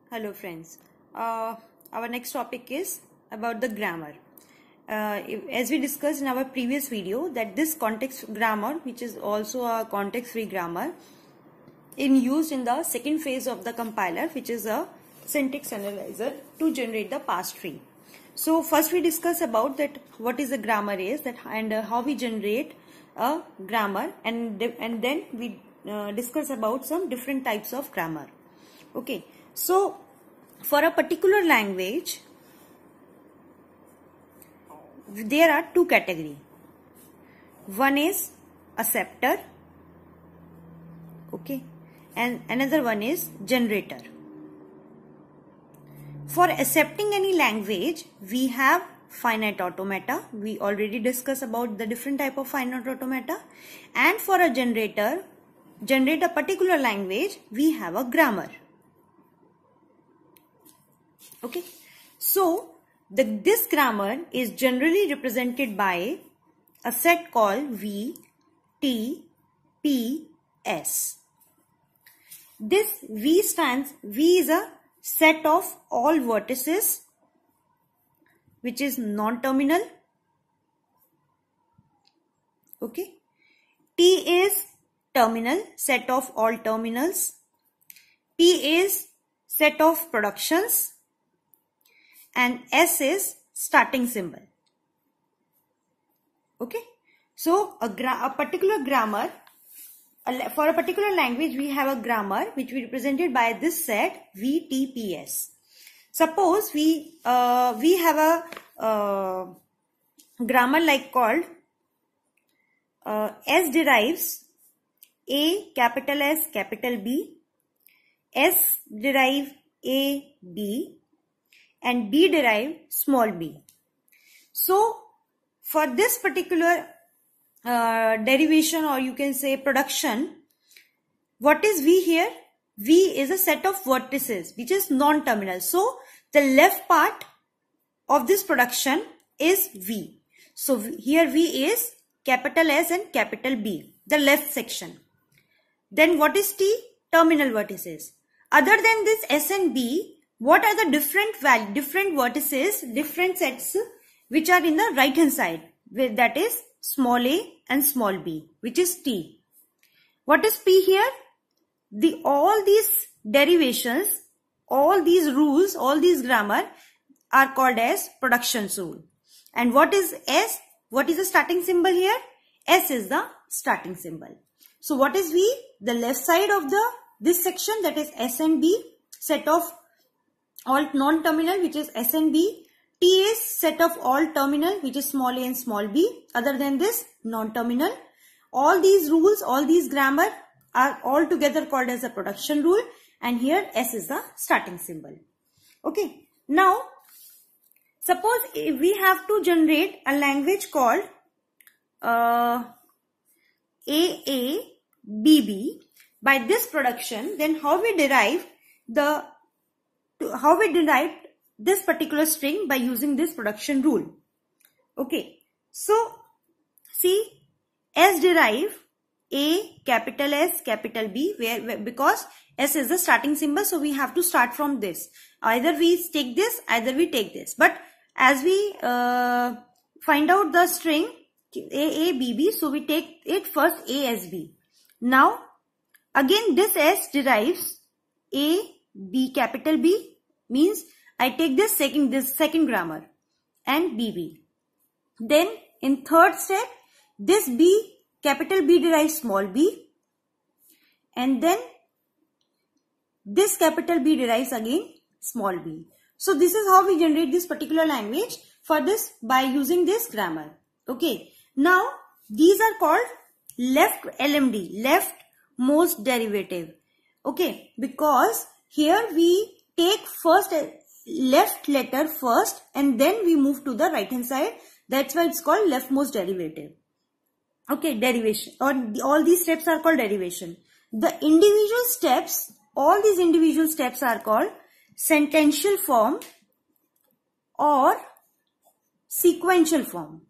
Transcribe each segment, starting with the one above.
Hello friends, our next topic is about the grammar. As we discussed in our previous video that this context grammar, which is also a context free grammar, used in the second phase of the compiler, which is a syntax analyzer to generate the parse tree. So first we discuss about that what is a grammar is and how we generate a grammar, and then we discuss about some different types of grammar. Okay, so for a particular language there are two categories. One is acceptor, okay, and another one is generator. For accepting any language we have finite automata. We already discussed about the different type of finite automata. And for a generator, generate a particular language, we have a grammar. Okay, so this grammar is generally represented by a set called V, T, P, S. This V is a set of all vertices which is non-terminal. Okay, T is terminal, set of all terminals. P is set of productions, and S is starting symbol. Okay, so a particular grammar, for a particular language we have a grammar which we represented by this set V, T, P, S. Suppose we have a grammar like called S derives A capital S capital B, S derive A B, and B derive small b. So for this particular derivation, or you can say production, what is V here? V is a set of vertices which is non-terminal. So the left part of this production is V. So here V is capital S and capital B, the left section. Then what is T? Terminal vertices. Other than this S and B, what are the different vertices, different sets which are in the right hand side? That is small a and small b, which is T. What is P here? All these derivations, all these rules, all these grammar are called as production rule. And what is S? What is the starting symbol here? S is the starting symbol. So what is V? The left side of this section, that is S and B, set of all non-terminal which is S and B. T is set of all terminal which is small a and small b. Other than this, non-terminal. All these rules, all these grammar are all together called as a production rule, and here S is the starting symbol. Okay, now suppose if we have to generate a language called AABB by this production, then how we derive this particular string by using this production rule. Okay, so see, S derive A capital S capital B, where because S is the starting symbol, so we have to start from this. Either we take this, either we take this. But as we find out the string AABB, so we take it first A as B. Now again this S derives A B capital B, means I take this second grammar and BB. Then in third step, this B capital B derives small b, and then this capital B derives again small b. So this is how we generate this particular language for this by using this grammar. Okay, now these are called left LMD, leftmost derivative. Okay, because here we take first left letter first and then we move to the right hand side. That's why it's called leftmost derivative. Okay, derivation, or all these steps are called derivation. The individual steps, all these individual steps are called sentential form or sequential form.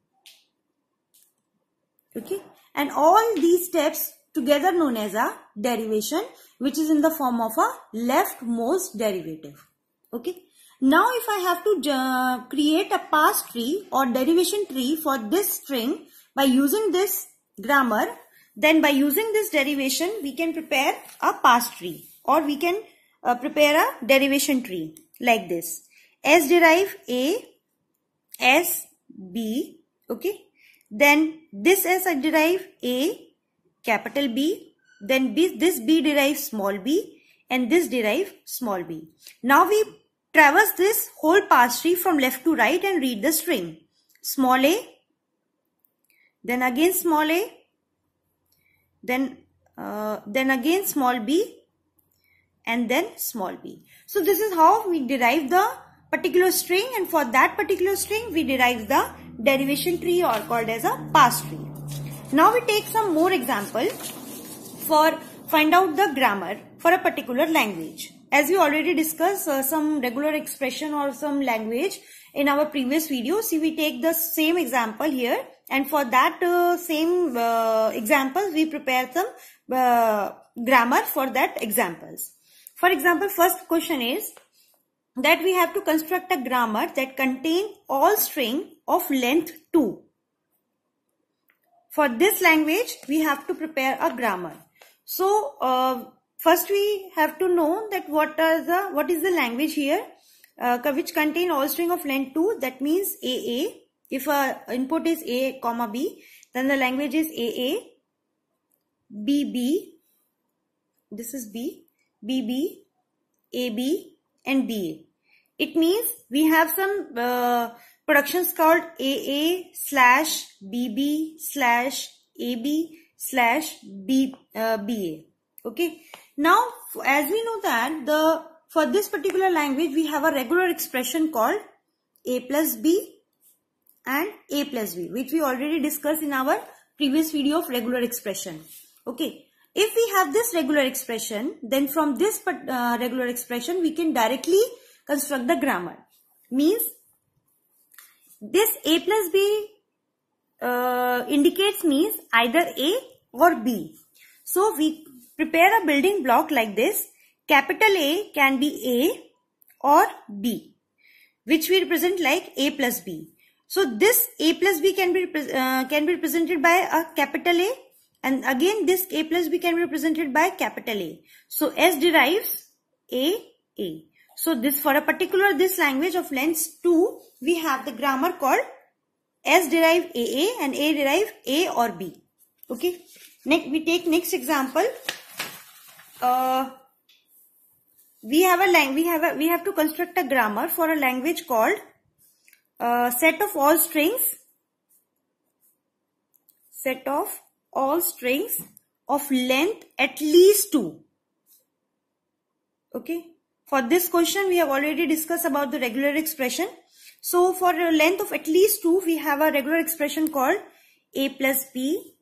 Okay, and all these steps together known as a derivation, which is in the form of a leftmost derivative. Okay. Now if I have to create a parse tree or derivation tree for this string by using this grammar, then by using this derivation we can prepare a parse tree, or we can prepare a derivation tree like this. S derive A, S, B, okay. Then this S I derive A, capital B, then this B derives small b, and this derive small b. Now we traverse this whole parse tree from left to right and read the string. Small a, then again small a, then again small b, and then small b. So this is how we derive the particular string, and for that particular string we derive the derivation tree, or called as a parse tree. Now we take some more example for find out the grammar for a particular language. As we already discussed some regular expression or some language in our previous video, see we take the same example here, and for that same example we prepare some grammar for that examples. For example, first question is that we have to construct a grammar that contain all string of length 2. For this language we have to prepare a grammar. So first we have to know that what is the language here which contain all string of length 2. That means AA. If input is A, comma B, then the language is AA, BB, this is B, BB, AB, and BA. It means we have some productions called AA / BB / AB / BA. Okay. Now, as we know that for this particular language we have a regular expression called A plus B and A plus B, which we already discussed in our previous video of regular expression. Okay. If we have this regular expression, then from this regular expression we can directly construct the grammar. Means this A plus B indicates means either A or B. So we prepare a building block like this. Capital A can be A or B, which we represent like A plus B. So this A plus B can be represented by a capital A, and again this A plus B can be represented by capital A. So S derives A. So this, for a particular this language of length 2, we have the grammar called S derive AA and A derive A or B. Okay. Next we take next example. We have to construct a grammar for a language called set of all strings of length at least 2. Okay. For this question we have already discussed about the regular expression. So for a length of at least 2, we have a regular expression called A plus B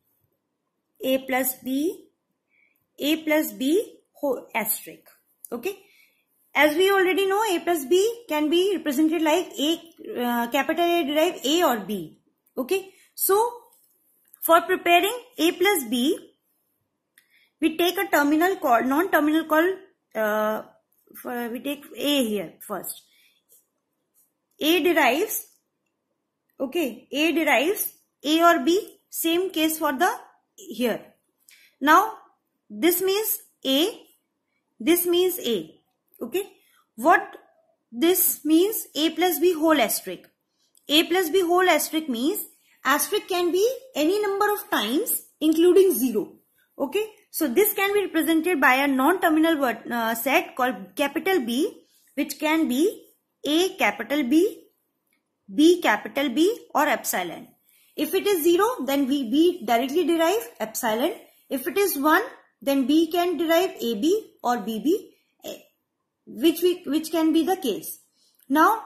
whole asterisk. Okay. As we already know, A plus B can be represented like A, capital A derive A or B. Okay. So for preparing A plus B, we take a terminal called, non-terminal called, we take A here first. A derives, okay, A derives A or B, same case for the here. Now this means A, this means A. Okay. What this means? A plus B whole asterisk. A plus B whole asterisk means asterisk can be any number of times including 0. Okay. So this can be represented by a non-terminal word set called capital B, which can be A capital B, B capital B, or epsilon. If it is 0, then we directly derive epsilon. If it is 1, then B can derive AB or BB, which can be the case. Now,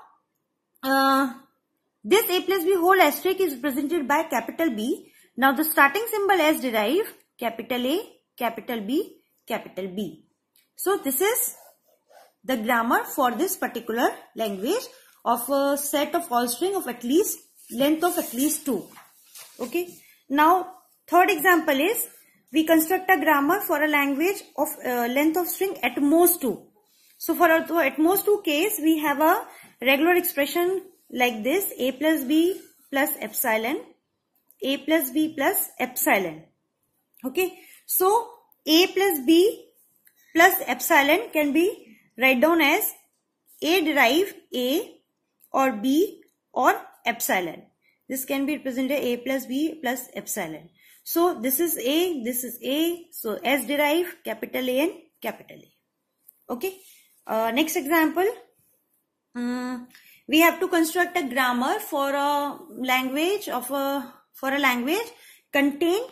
this A plus B whole asterisk is represented by capital B. Now the starting symbol S derive capital A, capital B, capital B. So this is the grammar for this particular language of a set of all string of at least length of at least 2. Okay. Now third example is we construct a grammar for a language of length of string at most 2. So for at most two cases, we have a regular expression like this: a plus b plus epsilon, a plus b plus epsilon. Okay, so a plus b plus epsilon can be write down as a derive a or b or epsilon. This can be represented a plus b plus epsilon. So this is a, this is a. So S derive capital A and capital A. Okay. Next example. We have to construct a grammar for a language contain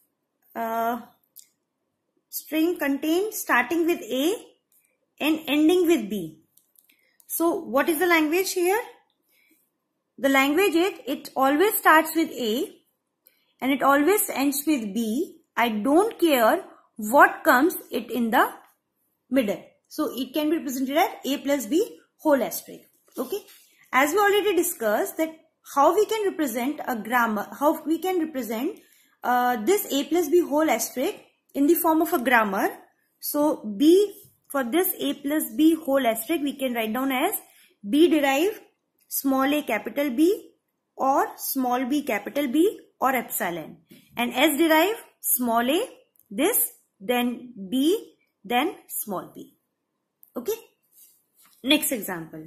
string contain starting with A and ending with B. So what is the language here? The language is, it always starts with A and it always ends with B. I don't care what comes it in the middle. So it can be represented as A plus B whole asterisk. Okay. As we already discussed that how we can represent a grammar, how we can represent this A plus B whole asterisk in the form of a grammar. So B, for this A plus B whole asterisk, we can write down as B derive small a capital B or small b capital B or epsilon, and S derive small a, this, then B, then small b. Okay. Next example.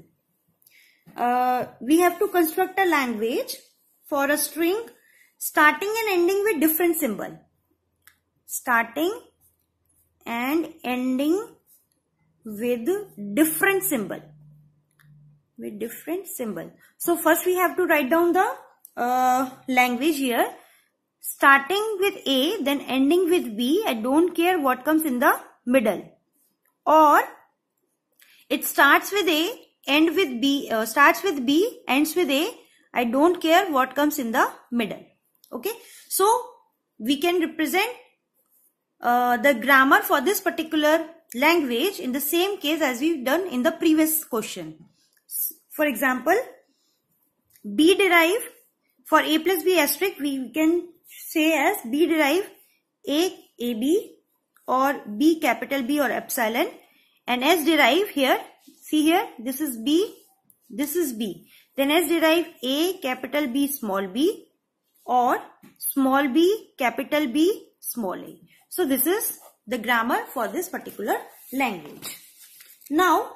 We have to construct a language for a string starting and ending with different symbol. Starting and ending with different symbol. With different symbol. So first we have to write down the language here. Starting with A, then ending with B. I don't care what comes in the middle. Or it starts with A, end with B, starts with B, ends with A. I don't care what comes in the middle. Okay. So we can represent the grammar for this particular language in the same case as we've done in the previous question. For example, B derive for A plus B asterisk, we can say as B derive A, AB or B capital B or epsilon, and S derive here, see here, this is B, this is B. Then S derive A capital B small b or small b capital B small a. So this is the grammar for this particular language. Now,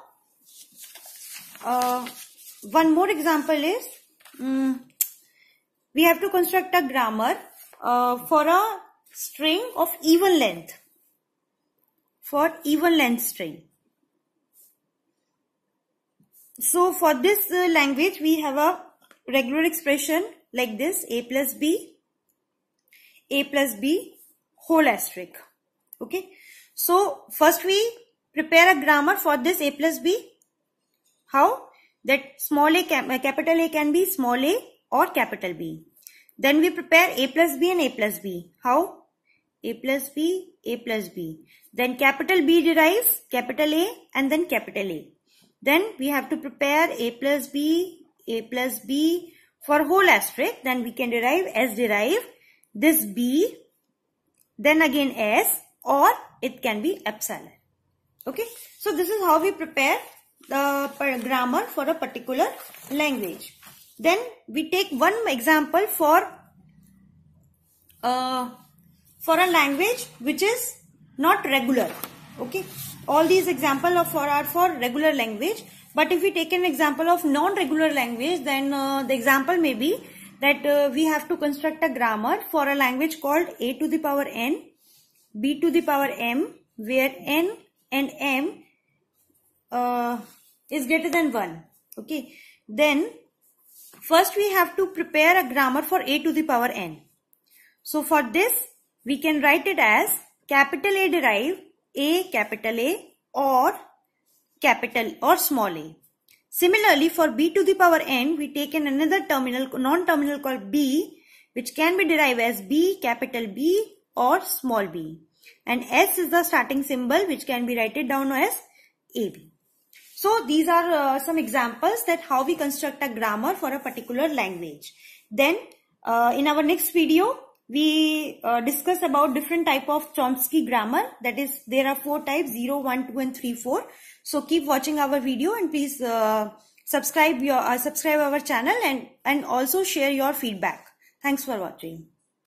one more example is, we have to construct a grammar for a string of even length. For even length string. So for this language, we have a regular expression like this: A plus B whole asterisk. Okay. So first we prepare a grammar for this A plus B. How? That small a, capital A can be small a or capital B. Then we prepare A plus B and A plus B. How? A plus B, A plus B. Then capital B derives capital A and then capital A. Then we have to prepare A plus B for whole asterisk. Then we can derive S derive this B, then again S, or it can be epsilon. Okay. So this is how we prepare the grammar for a particular language. Then we take one example for a language which is not regular. Okay. All these examples are for regular language. But if we take an example of non-regular language, then the example may be that we have to construct a grammar for a language called A to the power N, B to the power M, where N and M is greater than 1. Okay. Then first we have to prepare a grammar for A to the power N. So for this we can write it as capital A derive A capital A or capital or small a. Similarly, for B to the power N, we take another non-terminal called B, which can be derived as B capital B or small b. And S is the starting symbol, which can be written down as AB. So these are some examples that how we construct a grammar for a particular language. Then in our next video, we discuss about different type of Chomsky grammar. That is, there are 4 types: 0, 1, 2 and 3, 4. So keep watching our video and please subscribe our channel and also share your feedback. Thanks for watching.